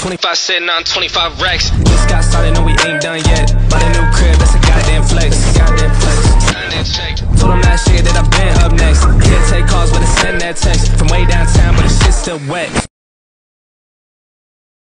25 sitting on 25 racks. Just got started, no we ain't done yet. Bought a new crib, that's a goddamn flex. Told them last year that I've been up next. Can't take calls, but I send that text from way downtown, but the shit's still wet.